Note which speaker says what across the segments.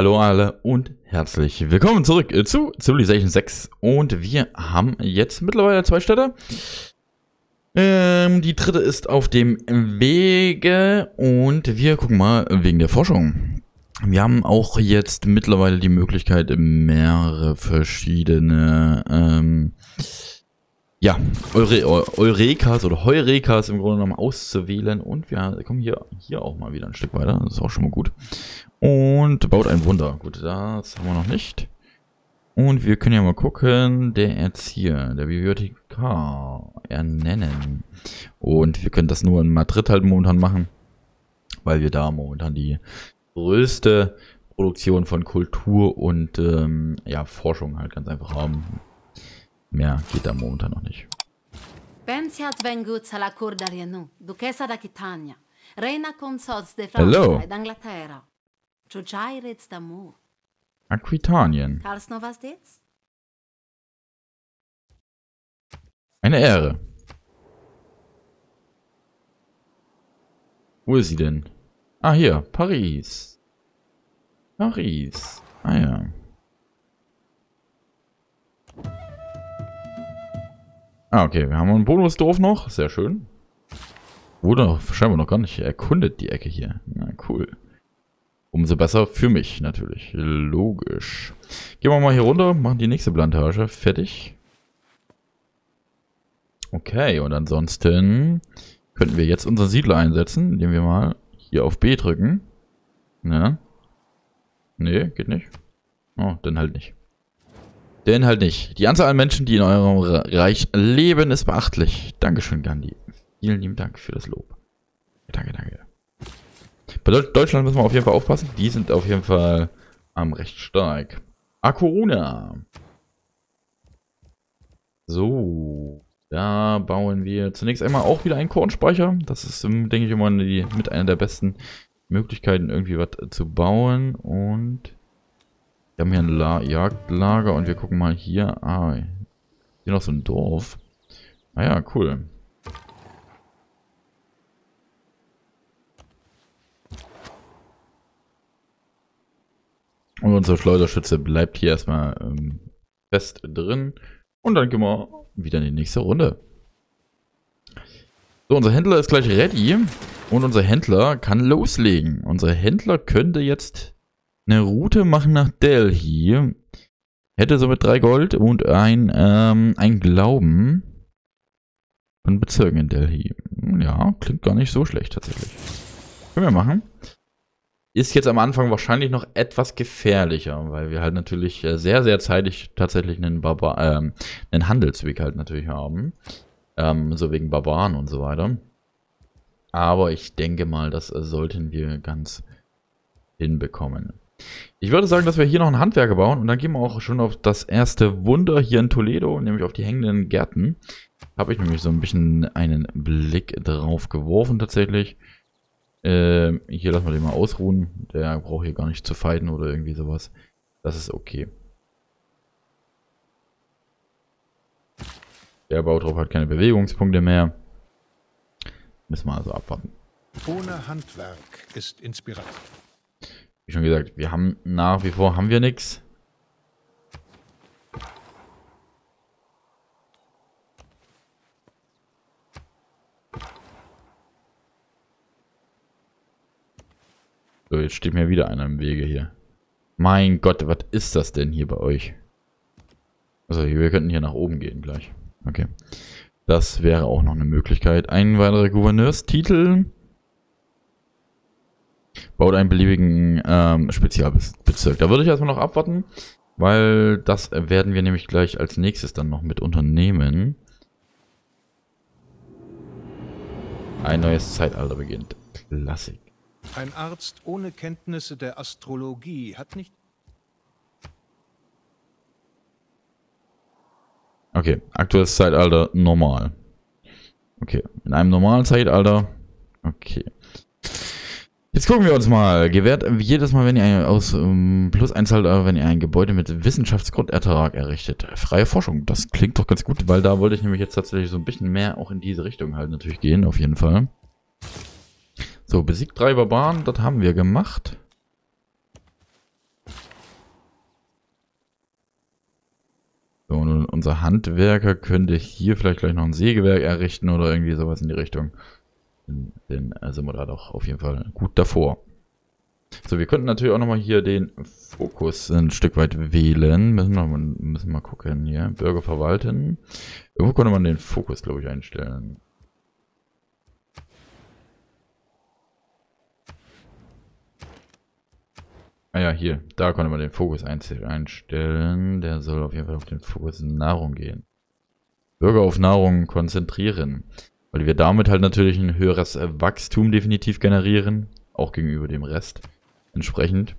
Speaker 1: Hallo alle und herzlich willkommen zurück zu Civilization 6 und wir haben jetzt mittlerweile 2 Städte. Die dritte ist auf dem Wege und wir gucken mal wegen der Forschung. Wir haben auch jetzt mittlerweile die Möglichkeit, mehrere verschiedene Eurekas oder Heurekas im Grunde genommen auszuwählen. Und wir kommen hier auch mal wieder ein Stück weiter. Das ist auch schon mal gut. Und baut ein Wunder. Gut, das haben wir noch nicht. Und wir können ja mal gucken. Der Erzieher, der Bibliothekar ernennen. Und wir können das nur in Madrid halt momentan machen. Weil wir da momentan die größte Produktion von Kultur und Forschung halt ganz einfach haben. Mehr geht da momentan noch nicht.
Speaker 2: Pensiat venguts alla cor d'Arianu, Duchessa d'Aquitania, Reina consorts de
Speaker 1: Hello.
Speaker 2: Francia ed Anglaterra. Giugiai reds d'amor.
Speaker 1: Aquitanien.
Speaker 2: Karls novas dits?
Speaker 1: Eine Ehre. Wo ist sie denn? Ah, hier. Paris. Paris. Ah ja. Ah, okay. Wir haben einen Bonusdorf noch. Sehr schön. Wurde scheinbar noch gar nicht erkundet, die Ecke hier. Na, cool. Umso besser für mich, natürlich. Logisch. Gehen wir mal hier runter, machen die nächste Plantage. Fertig. Okay, und ansonsten könnten wir jetzt unseren Siedler einsetzen, indem wir mal hier auf B drücken. Na? Nee, geht nicht. Oh, dann halt nicht. Denn halt nicht. Die Anzahl an Menschen, die in eurem Reich leben, ist beachtlich. Dankeschön, Gandhi. Vielen lieben Dank für das Lob. Danke, danke. Bei Deutschland müssen wir auf jeden Fall aufpassen. Die sind auf jeden Fall recht stark. Corona. So. Da bauen wir zunächst einmal auch wieder einen Kornspeicher. Das ist, denke ich, immer mit einer der besten Möglichkeiten, irgendwie was zu bauen. Und wir haben hier ein Jagdlager und wir gucken mal hier. Ah, hier noch so ein Dorf. Ah ja, cool. Und unser Schleuderschütze bleibt hier erstmal fest drin. Und dann gehen wir wieder in die nächste Runde. So, unser Händler ist gleich ready. Und unser Händler kann loslegen. Unser Händler könnte jetzt eine Route machen nach Delhi. Hätte somit 3 Gold und ein Glauben von Bezirken in Delhi. Ja, klingt gar nicht so schlecht tatsächlich. Können wir machen. Ist jetzt am Anfang wahrscheinlich noch etwas gefährlicher, weil wir halt natürlich sehr, sehr zeitig tatsächlich einen Handelsweg halt natürlich haben. So wegen Barbaren und so weiter. Aber ich denke mal, das sollten wir ganz hinbekommen. Ich würde sagen, dass wir hier noch einen Handwerker bauen und dann gehen wir auch schon auf das erste Wunder hier in Toledo, nämlich auf die hängenden Gärten. Habe ich nämlich so ein bisschen einen Blick drauf geworfen tatsächlich. Hier lassen wir den mal ausruhen. Der braucht hier gar nicht zu fighten oder irgendwie sowas. Das ist okay. Der Bautrop hat keine Bewegungspunkte mehr. Müssen wir also abwarten.
Speaker 3: Ohne Handwerk ist Inspiration.
Speaker 1: Wie schon gesagt, wir haben nach wie vor nichts. So, jetzt steht mir wieder einer im Wege hier. Mein Gott, was ist das denn hier bei euch? Also, wir könnten hier nach oben gehen gleich. Okay. Das wäre auch noch eine Möglichkeit. Ein weiterer Gouverneurstitel. Baut einen beliebigen Spezialbezirk. Da würde ich erstmal noch abwarten, weil das werden wir nämlich gleich als nächstes dann noch mit unternehmen. Ein neues Zeitalter beginnt. Klassik.
Speaker 3: Ein Arzt ohne Kenntnisse der Astrologie hat nicht...
Speaker 1: Okay, aktuelles Zeitalter normal. Okay, in einem normalen Zeitalter. Okay. Jetzt gucken wir uns mal. Gewährt jedes Mal, wenn ihr aus +1 Zeitalter, wenn ihr ein Gebäude mit Wissenschaftsgrundertrag errichtet. Freie Forschung, das klingt doch ganz gut, weil da wollte ich nämlich jetzt tatsächlich so ein bisschen mehr auch in diese Richtung halt natürlich gehen, auf jeden Fall. So, besiegt 3 Barbaren, das haben wir gemacht. unser Handwerker könnte hier vielleicht gleich noch ein Sägewerk errichten oder irgendwie sowas in die Richtung. Dann sind wir da doch auf jeden Fall gut davor. So, wir könnten natürlich auch nochmal hier den Fokus ein Stück weit wählen. Müssen wir mal gucken hier. Bürger verwalten. Irgendwo konnte man den Fokus, glaube ich, einstellen. Ah ja, hier. Da konnte man den Fokus einstellen. Der soll auf jeden Fall auf den Fokus Nahrung gehen. Bürger auf Nahrung konzentrieren. Weil wir damit halt natürlich ein höheres Wachstum definitiv generieren. Auch gegenüber dem Rest. Entsprechend.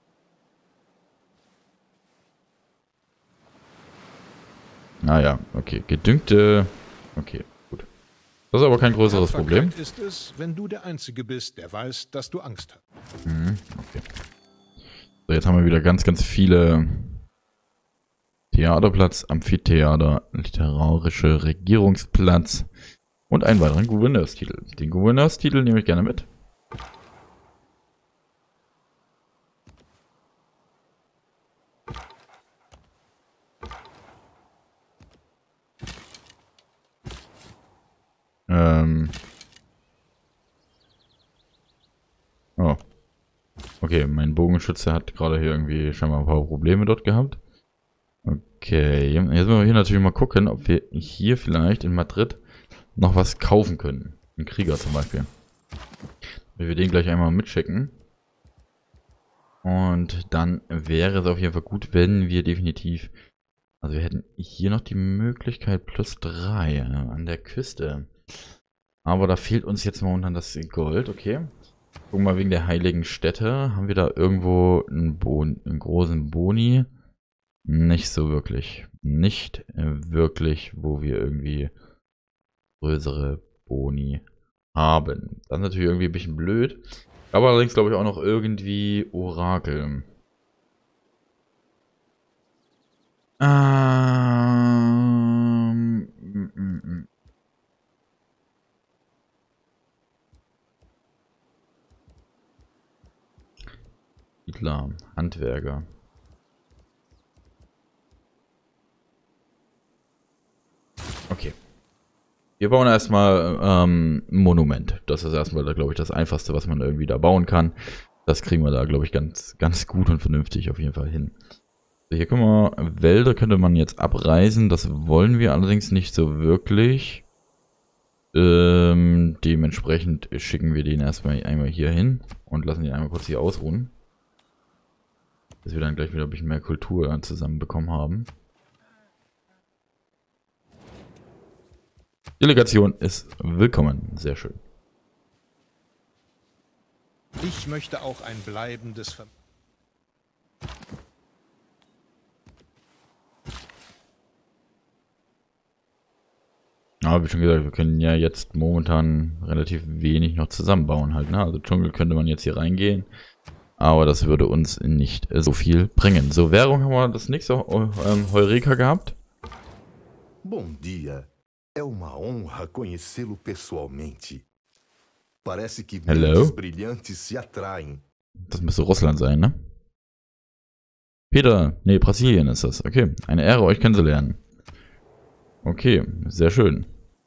Speaker 1: Naja, okay. Gedüngte. Okay, gut. Das ist aber kein größeres Problem.
Speaker 3: Ist es, wenn du der Einzige bist, der weiß, dass du Angst hast.
Speaker 1: Okay. So, jetzt haben wir wieder ganz, ganz viele Theaterplatz, Amphitheater, literarische Regierungsplatz und einen weiteren Gouverneurstitel. Den Gouverneurstitel nehme ich gerne mit. Oh. Okay, mein Bogenschütze hat gerade hier irgendwie scheinbar ein paar Probleme dort gehabt. Okay, jetzt müssen wir hier natürlich mal gucken, ob wir hier vielleicht in Madrid noch was kaufen können. Einen Krieger zum Beispiel. Wenn wir den gleich einmal mitschicken. Und dann wäre es auf jeden Fall gut, wenn wir definitiv... Also wir hätten hier noch die Möglichkeit +3 an der Küste. Aber da fehlt uns jetzt momentan das Gold, okay. Gucken wir mal wegen der heiligen Städte. Haben wir da irgendwo einen großen Boni? Nicht so wirklich. Nicht wirklich, wo wir irgendwie größere Boni haben. Das ist natürlich irgendwie ein bisschen blöd. Aber allerdings glaube ich auch noch irgendwie Orakel. Hitler, Handwerker. Okay. Wir bauen erstmal ein Monument. Das ist erstmal, glaube ich, das Einfachste, was man irgendwie da bauen kann. Das kriegen wir da, glaube ich, ganz, ganz gut und vernünftig auf jeden Fall hin. So, hier können wir, Wälder könnte man jetzt abreißen. Das wollen wir allerdings nicht so wirklich. Dementsprechend schicken wir den erstmal einmal hier hin und lassen ihn einmal kurz hier ausruhen. Dass wir dann gleich wieder ein bisschen mehr Kultur zusammenbekommen haben. Delegation ist willkommen. Sehr schön.
Speaker 3: Ich möchte auch ein bleibendes Ver...
Speaker 1: Aber wie schon gesagt, wir können ja jetzt momentan relativ wenig noch zusammenbauen halt, ne? Also Dschungel könnte man jetzt hier reingehen. Aber das würde uns nicht so viel bringen. So, Währung haben wir das nächste Heureka gehabt.
Speaker 4: Bom dia. É uma honra conhecê-lo pessoalmente. Parece que mentes brilhantes se atraem.
Speaker 1: Das müsste Russland sein, ne? Peter, nee, Brasilien ist das. Okay, eine Ehre, euch kennenzulernen. Okay, sehr schön.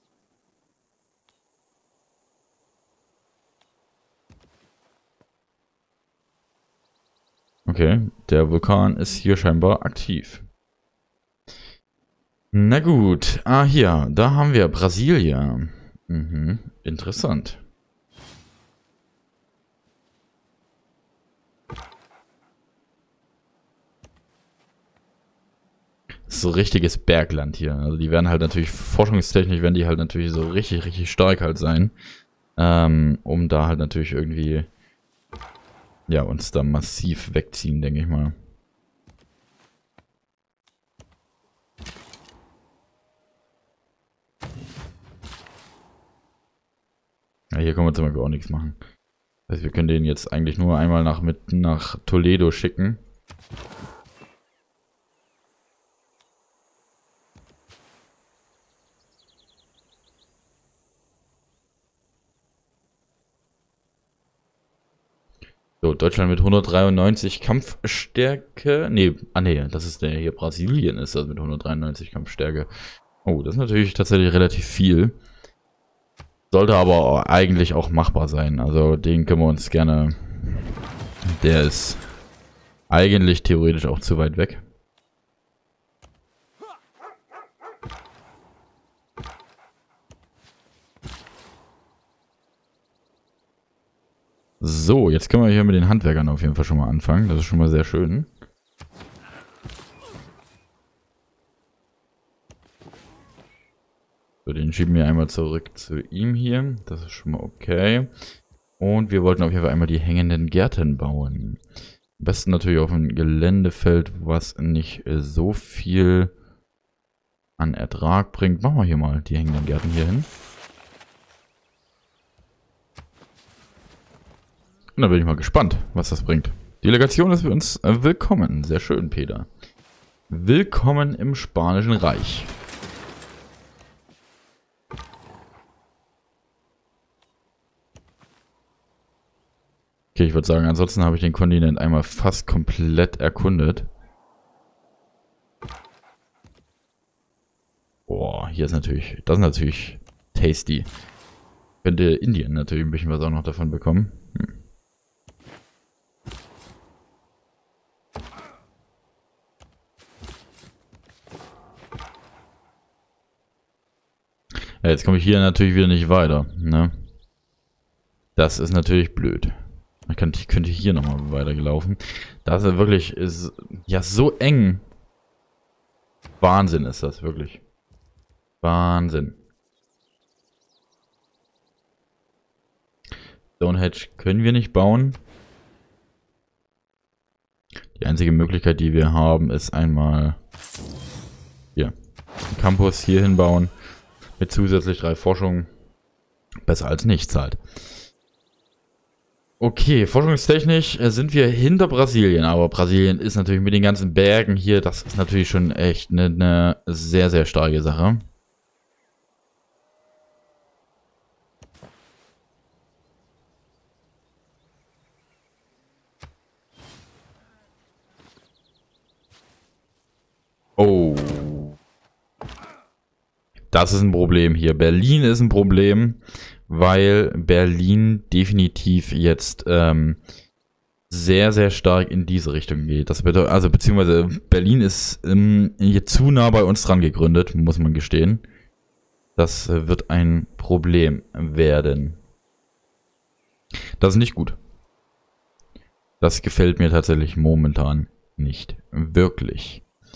Speaker 1: Okay, der Vulkan ist hier scheinbar aktiv. Na gut. Ah, hier. Da haben wir Brasilien. Mhm, interessant. So richtiges Bergland hier. Also die werden halt natürlich, forschungstechnisch werden die halt natürlich so richtig, richtig stark halt sein. Um da halt natürlich irgendwie, ja, uns da massiv wegziehen, denke ich mal. Ja, hier können wir zum Beispiel auch nichts machen. Das heißt, wir können den jetzt eigentlich nur einmal nach Toledo schicken. So, Deutschland mit 193 Kampfstärke. Nee, das ist der hier. Brasilien ist das mit 193 Kampfstärke. Oh, das ist natürlich tatsächlich relativ viel. Sollte aber eigentlich auch machbar sein. Also den können wir uns gerne... Der ist eigentlich theoretisch auch zu weit weg. So, jetzt können wir hier mit den Handwerkern auf jeden Fall schon mal anfangen. Das ist schon mal sehr schön. So, den schieben wir einmal zurück zu ihm hier. Das ist schon mal okay. Und wir wollten auf jeden Fall einmal die hängenden Gärten bauen. Am besten natürlich auf ein Geländefeld, was nicht so viel an Ertrag bringt. Machen wir hier mal die hängenden Gärten hier hin. Und da bin ich mal gespannt, was das bringt. Die Delegation ist für uns willkommen. Sehr schön, Peter. Willkommen im Spanischen Reich. Okay, ich würde sagen, ansonsten habe ich den Kontinent einmal fast komplett erkundet. Boah, hier ist natürlich, das ist natürlich tasty. Könnte Indien natürlich ein bisschen was auch noch davon bekommen. Ja, jetzt komme ich hier natürlich wieder nicht weiter, ne? Das ist natürlich blöd. Ich könnte hier nochmal weitergelaufen. Das ist wirklich, ist ja so eng. Wahnsinn ist das, wirklich. Wahnsinn. Stonehenge können wir nicht bauen. Die einzige Möglichkeit, die wir haben, ist einmal hier einen Campus hier hinbauen. Mit zusätzlich 3 Forschungen. Besser als nichts halt. Okay, forschungstechnisch sind wir hinter Brasilien, aber Brasilien ist natürlich mit den ganzen Bergen hier, das ist natürlich schon echt eine sehr, sehr starke Sache. Oh. Das ist ein Problem hier. Berlin ist ein Problem, weil Berlin definitiv jetzt sehr, sehr stark in diese Richtung geht. Das bedeutet, also beziehungsweise Berlin ist hier zu nah bei uns dran gegründet, muss man gestehen. Das wird ein Problem werden. Das ist nicht gut. Das gefällt mir tatsächlich momentan nicht wirklich.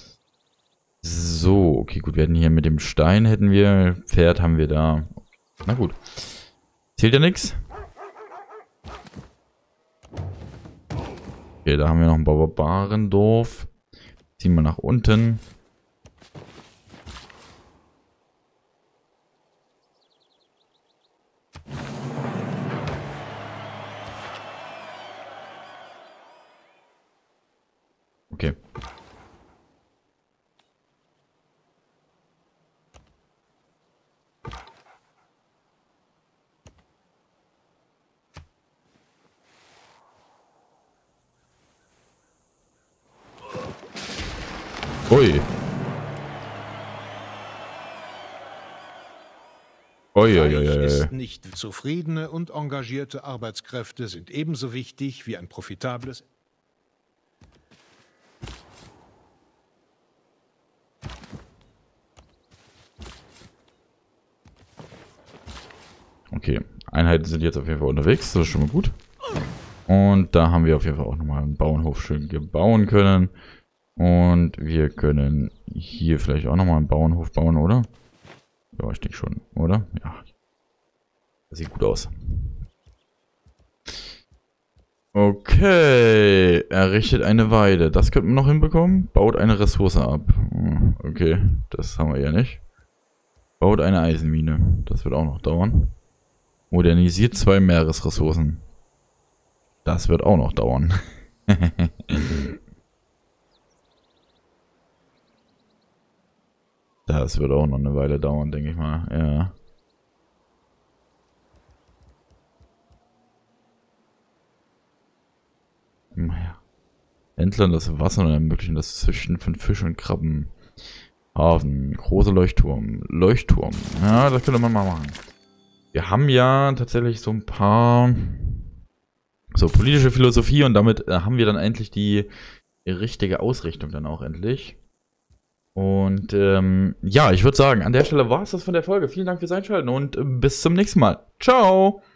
Speaker 1: So, okay, gut, wir hätten hier mit dem Stein, hätten wir, Pferd haben wir da. Na gut. Zählt ja nichts. Okay, da haben wir noch ein Barbarendorf. Ziehen wir nach unten. Okay. Ui.
Speaker 3: Ist nicht zufriedene und engagierte Arbeitskräfte sind ebenso wichtig wie ein profitables.
Speaker 1: Okay, Einheiten sind jetzt auf jeden Fall unterwegs, das ist schon mal gut. Und da haben wir auf jeden Fall auch nochmal einen Bauernhof schön gebauen können. Und wir können hier vielleicht auch nochmal einen Bauernhof bauen, oder? Ja, ich denke schon, oder? Ja. Das sieht gut aus. Okay. Errichtet eine Weide. Das könnten wir noch hinbekommen. Baut eine Ressource ab. Okay, das haben wir ja nicht. Baut eine Eisenmine. Das wird auch noch dauern. Modernisiert 2 Meeresressourcen. Das wird auch noch dauern. Das wird auch noch eine Weile dauern, denke ich mal. Ja. Naja. Händler das Wasser und ermöglichen das Züchten von Fisch und Krabben. Hafen, großer Leuchtturm. Leuchtturm. Ja, das könnte man mal machen. Wir haben ja tatsächlich so ein paar so politische Philosophie und damit haben wir dann endlich die richtige Ausrichtung dann auch endlich. Und ja, ich würde sagen, an der Stelle war es das von der Folge. Vielen Dank fürs Einschalten und bis zum nächsten Mal. Ciao!